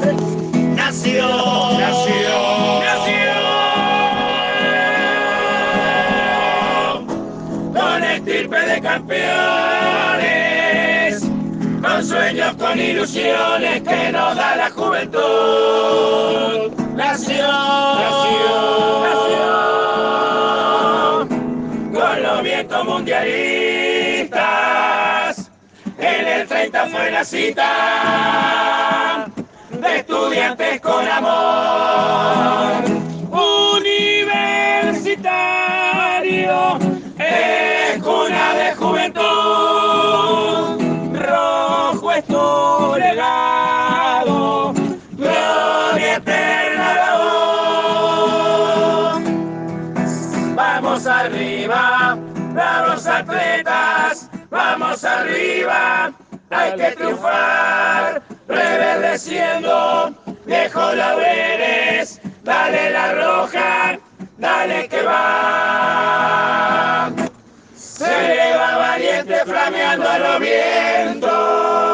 nació, con estirpe de campeones, con sueños, con ilusiones que nos da la juventud. Nació, con los vientos mundialistas. En el 30 fue la cita de estudiantes con amor. Universitario es cuna de juventud. Rojo es tu legado, gloria eterna la voz. Vamos arriba, vamos atletas, vamos arriba, hay que triunfar, reverdeciendo viejos laureles, dale la roja, dale que va. Se eleva valiente flameando a los vientos.